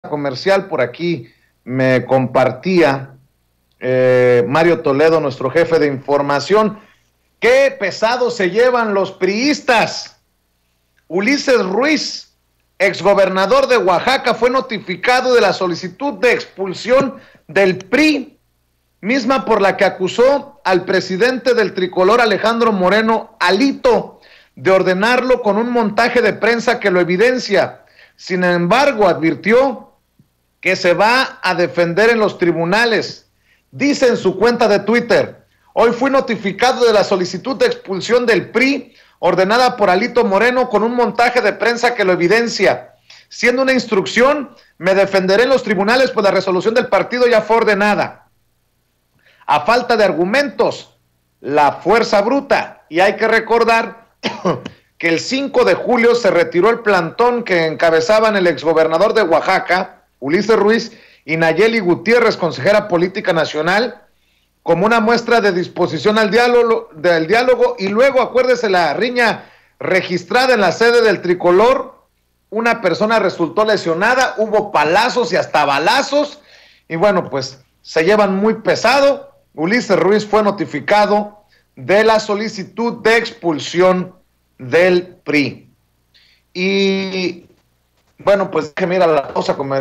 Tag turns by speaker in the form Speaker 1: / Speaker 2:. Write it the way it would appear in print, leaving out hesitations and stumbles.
Speaker 1: comercial por aquí me compartía Mario Toledo, nuestro jefe de información. Qué pesado se llevan los priistas. Ulises Ruiz, exgobernador de Oaxaca, fue notificado de la solicitud de expulsión del PRI, misma por la que acusó al presidente del tricolor, Alejandro Moreno Alito, de ordenarlo con un montaje de prensa que lo evidencia. Sin embargo, advirtió que se va a defender en los tribunales. Dice en su cuenta de Twitter: hoy fui notificado de la solicitud de expulsión del PRI ordenada por Alito Moreno con un montaje de prensa que lo evidencia. Siendo una instrucción, me defenderé en los tribunales, pues la resolución del partido ya fue ordenada. A falta de argumentos, la fuerza bruta. Y hay que recordar que el 5 de julio se retiró el plantón que encabezaban el exgobernador de Oaxaca, Ulises Ruiz, y Nayeli Gutiérrez, consejera política nacional, como una muestra de disposición al diálogo, y luego, acuérdese, la riña registrada en la sede del tricolor, una persona resultó lesionada, hubo palazos y hasta balazos, y bueno, pues se llevan muy pesado. Ulises Ruiz fue notificado de la solicitud de expulsión del PRI. Y bueno, pues déjeme ir a la pausa comercial.